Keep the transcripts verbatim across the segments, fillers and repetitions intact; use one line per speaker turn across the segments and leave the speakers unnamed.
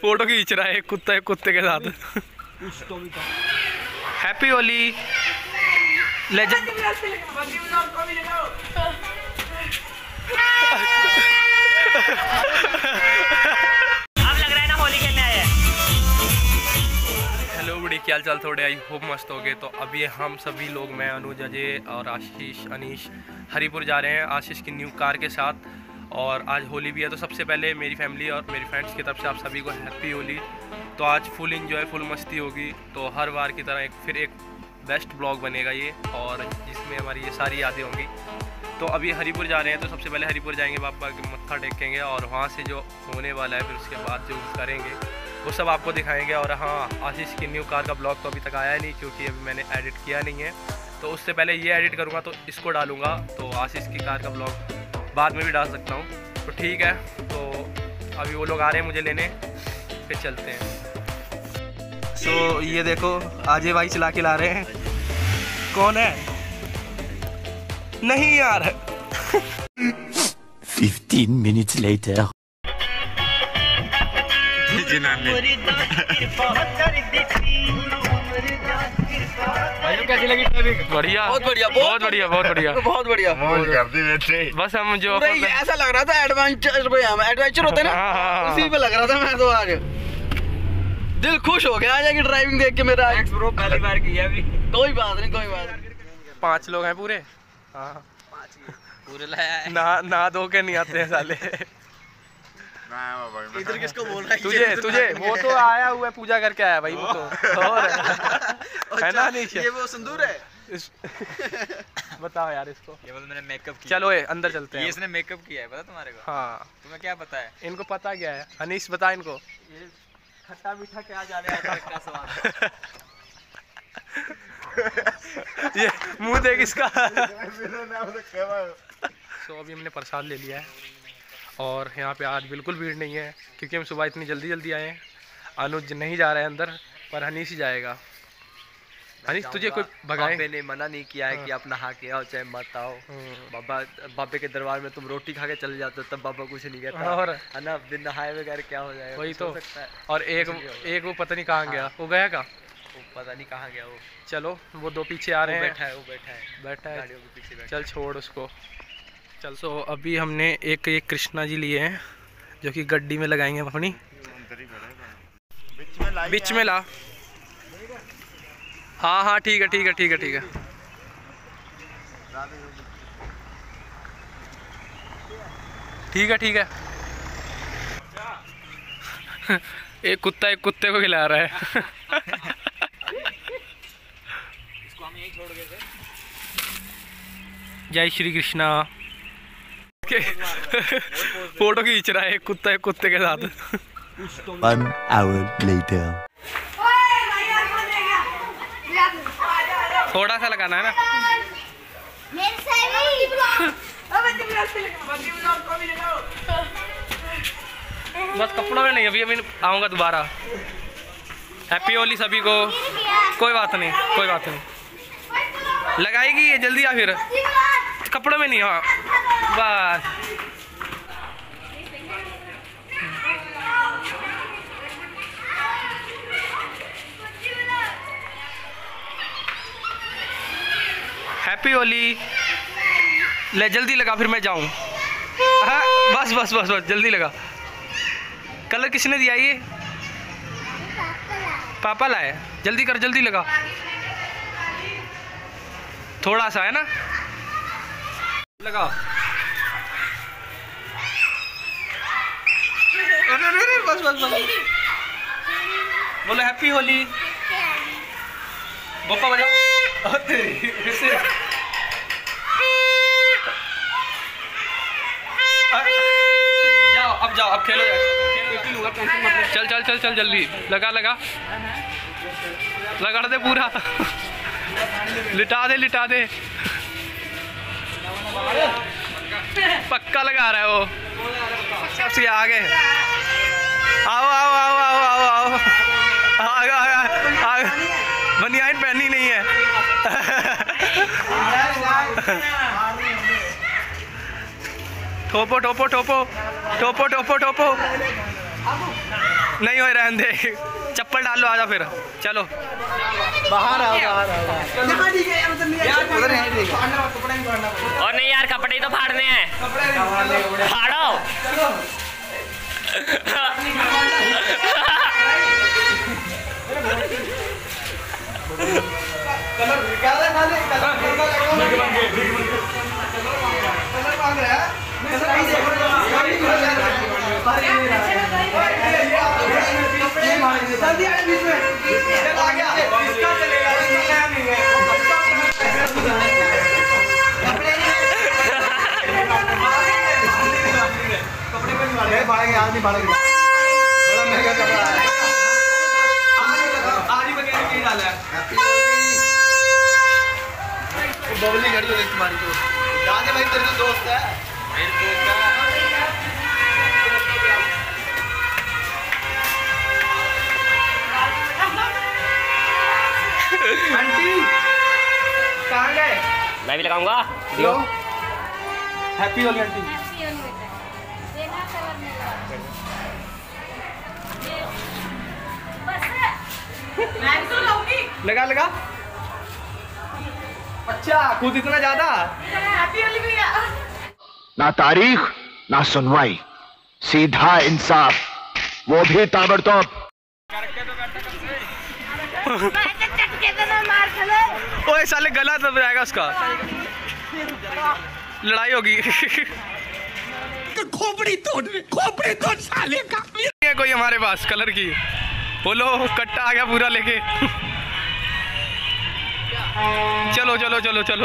Photo खींच रहा है एक कुत्ता एक कुत्ते के साथ। Happy Holi legend. हेलो बड़ी क्या हाल चाल, थोड़े आई होप मस्त हो गए। तो अभी हम सभी लोग, मैं अनुज, अजय और आशीष अनीश हरिपुर जा रहे हैं आशीष की न्यू कार के साथ। और आज होली भी है, तो सबसे पहले मेरी फैमिली और मेरी फ्रेंड्स की तरफ से आप सभी को हैप्पी होली। तो आज फुल इंजॉय फुल मस्ती होगी। तो हर बार की तरह एक फिर एक बेस्ट ब्लॉग बनेगा ये, और जिसमें हमारी ये सारी यादें होंगी। तो अभी हरिपुर जा रहे हैं, तो सबसे पहले हरिपुर जाएंगे, बाबा के मत्था टेकेंगे, और वहाँ से जो होने वाला है फिर उसके बाद जो करेंगे वो सब आपको दिखाएंगे। और हाँ, आशीष की न्यू कार का ब्लॉग तो अभी तक आया नहीं, क्योंकि अभी मैंने एडिट किया नहीं है। तो उससे पहले ये एडिट करूँगा तो इसको डालूँगा, तो आशीष की कार का ब्लॉग बाद में भी डाल सकता हूँ। तो ठीक है, तो अभी वो लोग आ रहे हैं मुझे लेने, फिर चलते हैं। सो so, ये देखो अजय भाई चला के ला रहे हैं। कौन है? नहीं यार।
Fifteen minutes later.
कैसी लगी ट्रैफिक? बढ़िया,
बहुत बढ़िया,
बहुत बढ़िया, बहुत बढ़िया,
बहुत बढ़िया।
बस हम जो
ऐसा लग रहा था एडवेंचर एडवेंचर होता है ना, उसी पे लग रहा था मैं तो। आज दिल खुश हो गया आज की ड्राइविंग देख के मेरा। ब्रो पहली बार किया अभी। कोई बात नहीं, कोई बात नहीं।
पांच लोग हैं पूरे। हाँ
पूरे लाया है।
ना ना दो के नहीं आते हैं साले।
इधर किसको बोल रहा है?
तुझे तुझे वो तो आया हुआ है, पूजा करके आया भाई वो तो। और है ना नीचे
ये वो सिंदूर है।
बताओ यार इसको।
ये बोल मैंने मेकअप किया।
चलो ए, अंदर चलते हैं।
ये इसने मेकअप किया है, पता तुम्हारे को?
हाँ।
तुम्हें क्या पता है?
इनको पता क्या है? अनीश बता इनको।
ये खट्टा मीठा क्या जाने का सवाल।
ये मुंह देख इसका। तो अभी हमने प्रसाद ले लिया है, और यहाँ पे आज बिल्कुल भीड़ नहीं है, क्योंकि हम सुबह इतनी जल्दी जल्दी आए हैं। अनुज नहीं जा रहा है अंदर, पर हनीश ही जाएगा। हनीश तुझे कोई भगाए?
बाबे ने मना नहीं किया है कि आप नहा के आओ चाहे मत आओ। बाबा बाबे के दरबार में तुम रोटी खा के चले जाते हो, तब बाबा कुछ नहीं कहता।
और
है ना, बिन नहाए बगैर क्या हो जाएगा?
वही तो।
हो सकता है।
और एक एक वो पता नहीं कहाँ गया। वो गया का
वो पता नहीं कहाँ गया वो।
चलो वो दो पीछे आ रहे हैं।
बैठा है, वो बैठा है
बैठा है
गाड़ियों के पीछे बैठा।
चल छोड़ उसको। चल सो अभी हमने एक एक कृष्णा जी लिए हैं, जो कि गड्डी में लगाएंगे अपनी। बीच में ला। हाँ हाँ ठीक है ठीक है ठीक है ठीक है। ठीक है ठीक है। एक कुत्ता एक कुत्ते को खिला रहा है।
इसको हम यहीं छोड़ गए थे।
जय श्री कृष्णा। फोटो खींच रहा है एक कुत्ता एक कुत्ते के साथ।
One hour later.
थोड़ा सा लगाना है ना। बस कपड़ों में नहीं, अभी अभी आऊँगा दोबारा। हैप्पी होली सभी को। कोई बात नहीं, कोई बात नहीं, लगाएगी ये जल्दी आ, फिर कपड़ों में नहीं। हाँ बस। हैप्पी होली। ले जल्दी लगा, फिर मैं जाऊँ। हाँ बस बस बस बस जल्दी लगा। कलर किसने दिया ये? पापा लाए। जल्दी कर, जल्दी लगा। थोड़ा सा है ना, लगा। अरे अरे बस बस बस। बोलो हैप्पी होली। बप्पा बजाओ। जाओ अब जाओ, अब खेलो जाओ। चल चल चल चल जल्दी लगा लगा लगा दे पूरा। लिटा दे लिटा दे। पक्का लगा रहा है वो। सबसे आगे आओ आओ आओ आओ आओ आओ। आगे आगे आगे। बनियान पहनी नहीं है। ठोपो ठोपो ठोपो ठोपो ठोपो ठोपो। नहीं हो रहने दे, चप्पल डाल लो, आजा फिर चलो
बाहर आओ, बाहर आओ।
और नहीं यार, कपड़े तो फाड़ने हैं, फाड़ो।
भाड़ेंगे आज नहीं भाड़ेंगे, बड़ा महंगा कपड़ा है। आज ही बगैर कहीं डाला है। बबली घड़ी हो गई तुम्हारी तो। जाने भाई तेरे तो दोस्त है। मेरे दोस्त है। आंटी कहाँ गए?
मैं भी लगाऊंगा।
दियो। Happy Holi aunty. लगा लगा। अच्छा खुद इतना ज्यादा।
ना तारीख ना सुनवाई, सीधा इंसाफ, वो भी ताबड़तोड़।
ओए साले गला दब जाएगा उसका, लड़ाई होगी। खोपड़ी तोड़, खोपड़ी तोड़ साले का। कोई हमारे पास कलर की, बोलो कट्टा आ गया पूरा लेके। चलो चलो चलो चलो,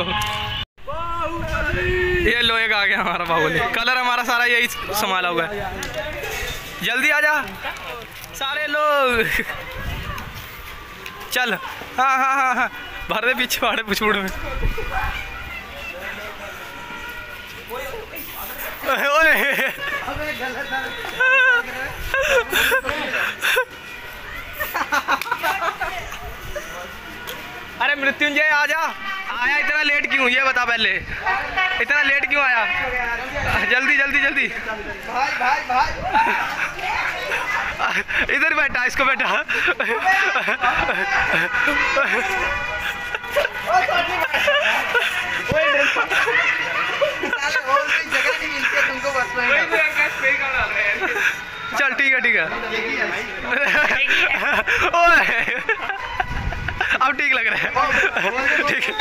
ये लोहे का आ गया हमारा बाहुबली। कलर हमारा सारा यही संभाला हुआ है। जल्दी आ जा सारे लोग। चल हाँ हाँ हाँ हाँ, भर दे पीछे वाड़े पुछूड़ में। ओए अरे मृत्युंजय आजा, आया इतना लेट क्यों, ये बता पहले, इतना लेट क्यों आया? जल्दी जल्दी जल्दी
भाई भाई भाई
इधर बैठा, इसको बैठा। चल ठीक है ठीक है, ओए अब ठीक लग रहा है। ठीक है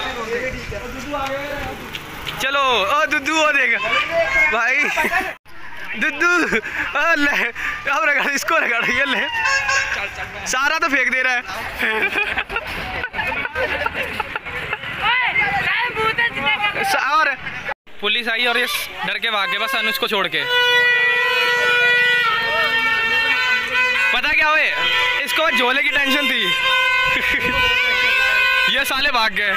चलो। ओ दुद्दू वो देख भाई, दुद्दू ले अब रगड़, इसको रगड़, ये ले, सारा तो फेंक दे रहा है। और पुलिस आई और ये डर के भाग गए बस अनुज को छोड़ के। पता क्या हुए, इसको झोले की टेंशन थी। ये साले भाग गए।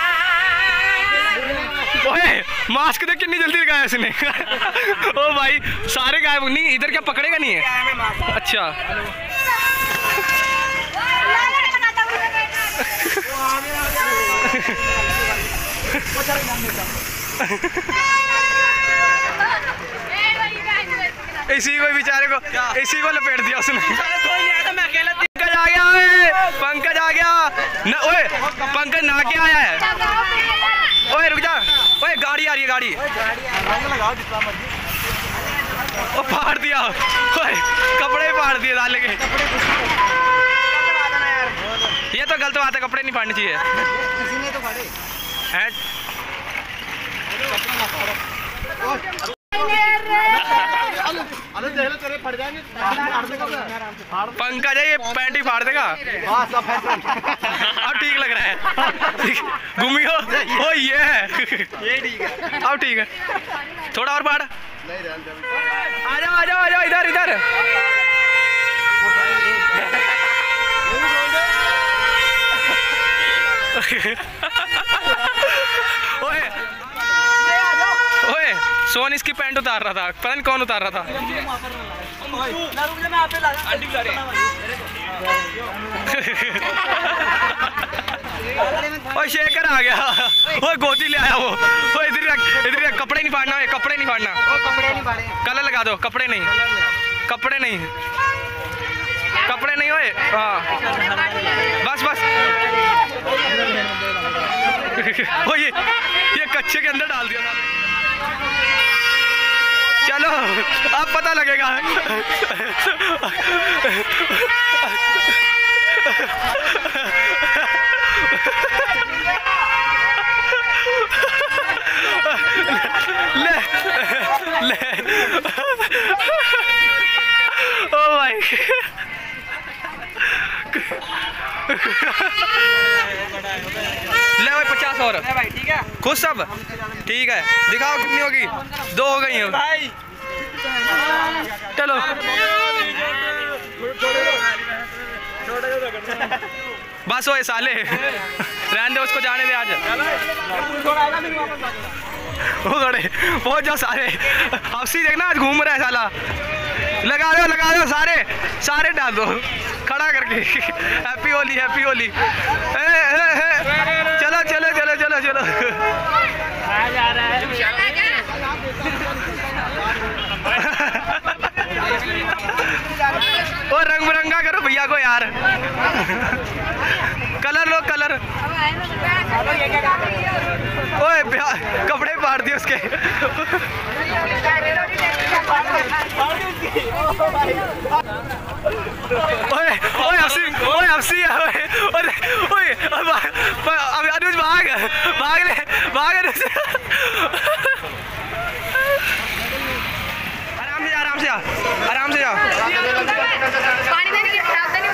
ओए मास्क देख कितनी जल्दी लगाया इसने। ओ भाई सारे गायब। नहीं इधर क्या पकड़ेगा नहीं है? अच्छा इसी को बेचारे को, इसी को लपेट दिया उसने। पंकज आ गया, पंकज आ गया न, ओए पंकज ना क्या आया है। ओए रुक जा, ओए गाड़ी आ रही है, गाड़ी। ओ फाड़ दिया, ओए कपड़े ही फाड़ दिए डाल के। ये तो गलत बात है, कपड़े नहीं फाड़ने चाहिए। पंकज है, ये पैंट ही फाड़ देगा। अब ठीक लग रहा है। घूमी हो, ओ ये है, अब ठीक है। थोड़ा और फाड़, आ जाओ आ जाओ आ जाओ, इधर इधर। ओए ओए सोन इसकी पैंट उतार रहा था, पता नहीं कौन उतार रहा था। ओए शेखर आ गया, ओए गोदी ले आया वो। ओए इधर इधर, कपड़े नहीं फाड़ना है, कपड़े नहीं फाड़ना, कलर लगा दो। कपड़े नहीं, कपड़े नहीं, ओए हाँ बस बस ओ ये ये कच्चे के अंदर डाल दिया था। चलो अब पता लगेगा। ले ले ओ भाई ले भाई पचास और भाई ठीक है खुश सब ठीक है दिखाओ कितनी होगी दो हो गई हैं चलो बस वो साले रहने दे उसको जाने दे आज वो खड़े पहुंच जाओ सारे हफ्सी देखना आज घूम रहा है साला लगा दो लगा दो सारे सारे डाल दो खड़ा करके हैप्पी होली हैप्पी होली ए, ए, ए, चलो चलो चलो चलो चलो
जा रहा है
ओ रंग बिरंगा करो भैया को यार कलर लो कलर ओए कपड़े फाड़ दिए उसके ओए ओए हफ्सी ओए हफ्सी ओए ओए अब अनुज भाग भाग ले भाग अनुज आराम से आराम से आ आराम से जा
पानी में नहीं खराब नहीं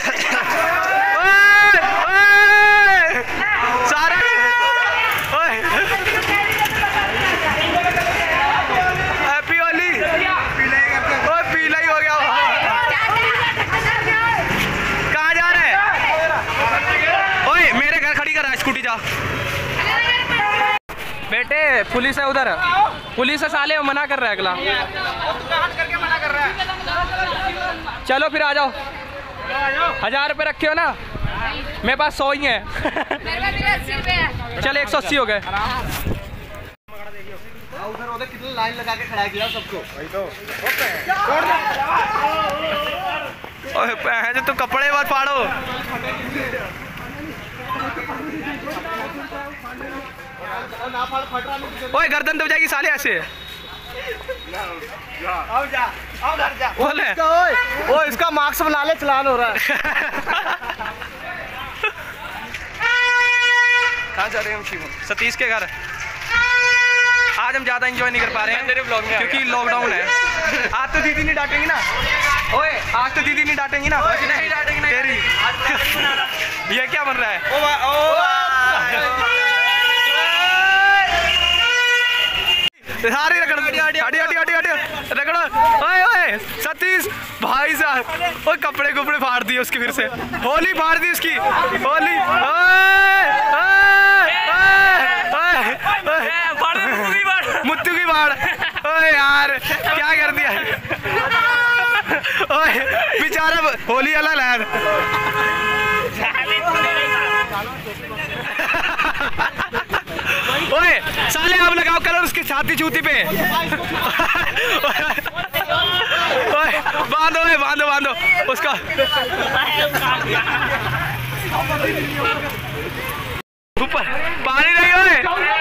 ओए ओए सारा ओए हैप्पी होली ओए पीला ही हो गया कहाँ जा रहे हैं ओए मेरे घर खड़ी कर स्कूटी जा बेटे पुलिस है उधर पुलिस है साले मना कर रहा है अगला चलो फिर आ जाओ हजार रुपये रखे हो ना मेरे पास सौ ही है चल एक सौ अस्सी हो गए
उधर उधर कितनी लाइन लगा के खड़ा किया सबको वही तो
ओए जो तू कपड़े मत फाड़ो ओए गर्दन दब जाएगी साले ऐसे
आओ जा आओ घर जा
बोले
ओए ओ इसका मार्क्स बना ले चलान हो रहा है
कहाँ जा रहे हैं हम शिवम सतीश के घर आज हम ज़्यादा एंजॉय नहीं कर पा रहे हैं मेरे ब्लॉग में क्योंकि लॉकडाउन है आज तो दीदी नहीं डांटेंगी ना ओए आज तो दीदी नहीं डांटेंगी ना नहीं डांटेंगी ना तेरी ये क्या बन रहा है ओ ओ सारी रगड़ हटी हटी हटी हटी हटी रगड़ो ओए ओए सतीश भाई साहब ओए कपड़े कपड़े फाड़ दिए उसकी फिर से होली फाड़ दी उसकी होली मुत्तू की बाढ़ ओए यार क्या कर दिया ओए बेचारा होली वाला लैन ओए साले आप लगाओ कलर उसकी छाती चूती पे ओए बांधो ओए बांधो बांधो उसका ऊपर पानी नहीं ओए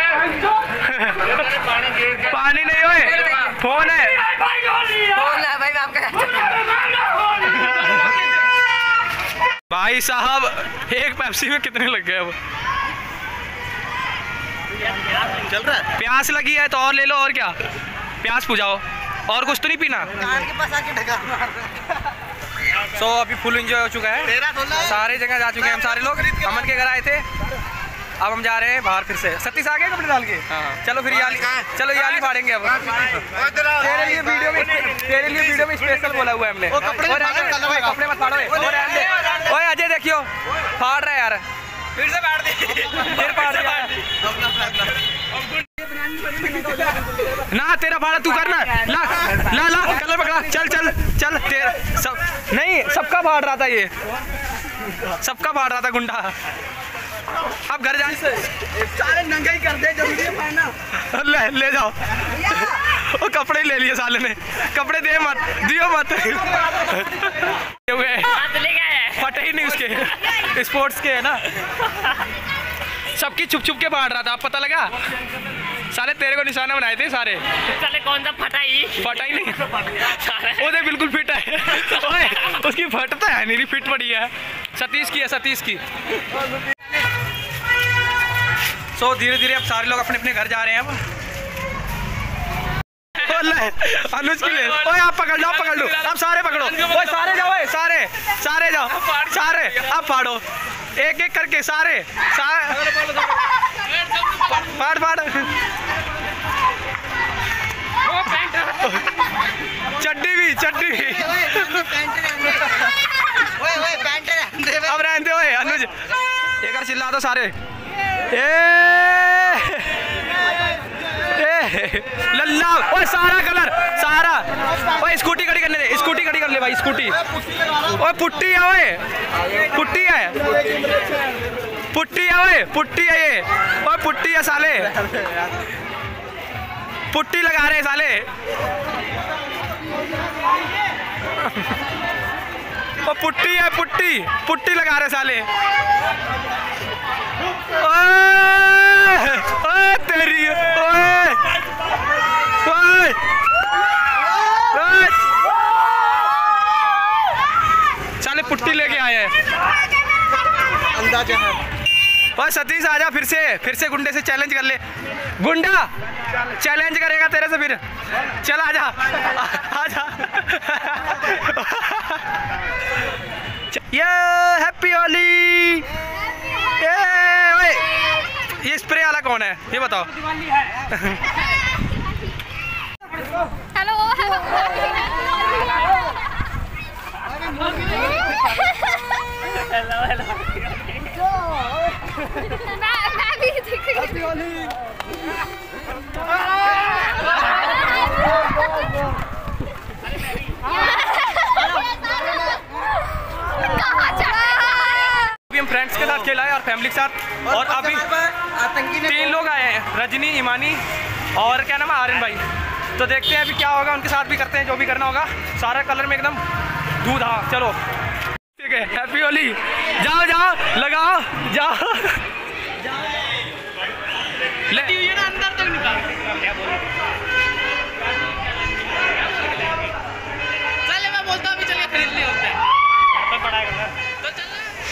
पानी नहीं ओए फोन है
फोन है भाई आपका
भाई साहब एक पेप्सी में कितने लग गए अब
चल रहा है
प्यास लगी है तो और ले लो और क्या प्यास बुझाओ और कुछ तो नहीं पीना
कान के पास आके ढका
सो so, अभी फुल एंजॉय हो चुका है सारे जगह जा चुके हैं हम सारे लोग अमन के घर आए थे अब हम जा रहे हैं बाहर फिर से सतीश आ गए कपड़े डाल के चलो फिर याली चलो याली फाड़ेंगे अब तेरे लिए वीडियो में तेरे लिए वीडियो में स्पेशल बोला हुआ है हमने कपड़े मत फाड़ो ओए अजय देखियो फाड़ रहा है यार फिर से फाड़ दी फिर फाड़ दिया ना तेरा फाड़ा तू करना ला ला ला कलर पकड़ा चल चल चल तेरा सब नहीं सबका फाड़ रहा था ये सबका फाड़ रहा था गुंडा अब घर जाने से
सारे नंगे ही कर दे जल्दी फाड़ना
ले ले जाओ वो कपड़े ले लिए साले ने कपड़े दे मत दियो मत
हाथ ले गए
नहीं उसके, स्पोर्ट्स के है ना। सबकी छुप छुप के बांट रहा था, अब पता लगा। सारे तेरे को निशाना बनाए थे सारे।
साले कौन सा फटा ही
फटा ही नहीं, वो देख बिल्कुल फिट है। ओए उसकी फट तो है नहीं, फिट पड़ी है। सतीश की है, सतीश की। सो so, धीरे धीरे अब सारे लोग अपने अपने घर जा रहे हैं। अब अनुज के लिए, ओए आप पकड़ लो, आप पकड़ लो, अब सारे पकड़ो। ओए सारे जाओ, ओए सारे सारे जाओ, सारे अब फाड़ो एक एक करके, सारे सारे फाड़ फाड़। चड्डी भी, चड्डी भी। अब रहने दे। ओए अनुज एक बार चिल्ला दो सारे। ए ए लल्ला, ओए सारा कलर सारा। ओए स्कूटी खड़ी करने दे, स्कूटी खड़ी कर ले भाई, स्कूटी। ओए पुट्टी है, ओए पुट्टी है, पुट्टी है, ओए पुट्टी है ये। ओए पुट्टी है साले, पुट्टी लगा रहे साले। ओ पुट्टी है, पुट्टी पुट्टी लगा रहे साले। ओए ओए तेरी, ओए ओए ओए साले पुट्टी लेके आए हैं। अंदाजा है। ओए सतीश आजा, फिर से फिर से गुंडे से चैलेंज कर ले। गुंडा चैलेंज करेगा तेरे से फिर। चल आजा आजा। ये हैप्पी होली। ये ओए ये स्प्रे वाला कौन है ये बताओ।
हेलो हेलो मैं मैं भी दिख रही
अभी हम फ्रेंड्स के साथ खेला है और फैमिली के साथ, और अभी तीन लोग आए हैं, रजनी, ईमानी और क्या नाम है, आर्यन भाई। तो देखते हैं अभी क्या होगा, उनके साथ भी करते हैं जो भी करना होगा। सारा कलर में एकदम दूध। हाँ चलो ठीक है, हैप्पी होली। जाओ जाओ लगाओ जाओ। ले ना अंदर तक निकाल। चले मैं बोलता हूँ अभी चलिए खरीद लिए होते हैं तो पड़ाएगा तो चल।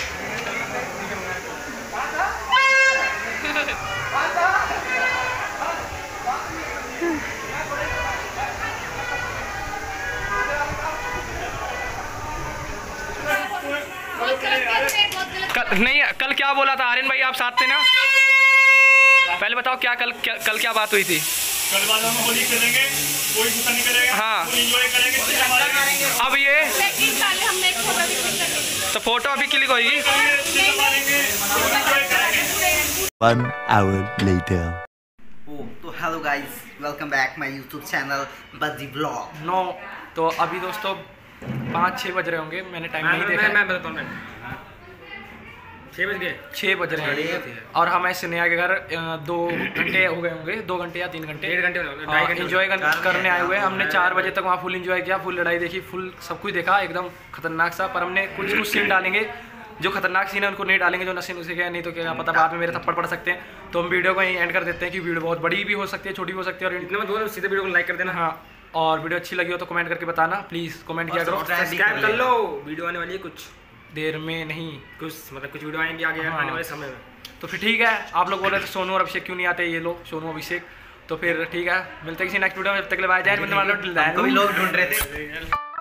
कल नहीं, कल क्या बोला था आर्यन भाई, आप साथ थे ना? पहले बताओ क्या कल क्या, कल क्या बात हुई थी?
कल बाद हम होली खेलेंगे, कोई गुस्सा नहीं करेगा।
हाँ
एंजॉय करेंगे, चिल्ला मारेंगे।
अब ये
लेकिन पहले हमने एक फोटो भी क्लिक करनी
तो फोटो अभी क्लिक होगी।
चिल्ला मारेंगे, एंजॉय करेंगे।
One hour later.
Oh, तो hello guys, welcome back my YouTube channel Baddi blog.
No तो अभी दोस्तों पाँच छः बज रहे होंगे, मैंने टाइम नहीं देखा।
मैं बताता हूँ, मैं छः बज गए
छः बज रहे हैं और हम ऐसे नया के घर अ, दो घंटे हो गए होंगे, दो घंटे या तीन घंटे,
डेढ़ घंटे हो गए, ढाई घंटे
इन्जॉय करने आए हुए हैं। हमने चार बजे तक वहाँ फुल इन्जॉय किया, फुल लड़ाई देखी, फुल सब कुछ देखा, एकदम खतरनाक सा। पर हमने कुछ कुछ सीन डालेंगे जो खतरनाक सीन है उनको नहीं डालेंगे, जो नशे नुसे गए, नहीं तो क्या पता बाद में मेरे थप्पड़ पड़ सकते हैं। तो हम वीडियो को यहीं एंड कर देते हैं कि वीडियो बहुत बड़ी भी हो सकती है, छोटी भी हो सकती है। और
इतना मत बोलो, सीधे वीडियो को लाइक कर देना।
हाँ, और वीडियो अच्छी लगी हो तो कमेंट करके बताना प्लीज़, कमेंट किया करो।
सब्सक्राइब कर लो, वीडियो आने वाली है कुछ
देर में, नहीं
कुछ मतलब कुछ वीडियो आएंगे आगे
हाँ।
आने वाले समय में।
तो फिर ठीक है, आप लोग बोल रहे थे सोनू और अभिषेक क्यों नहीं आते, ये लोग सोनू अभिषेक। तो फिर ठीक है, मिलते हैं किसी नेक्स्ट वीडियो में, जब तक के लिए बाय। जय हिंद,
कोई लोग ढूंढ रहे थे।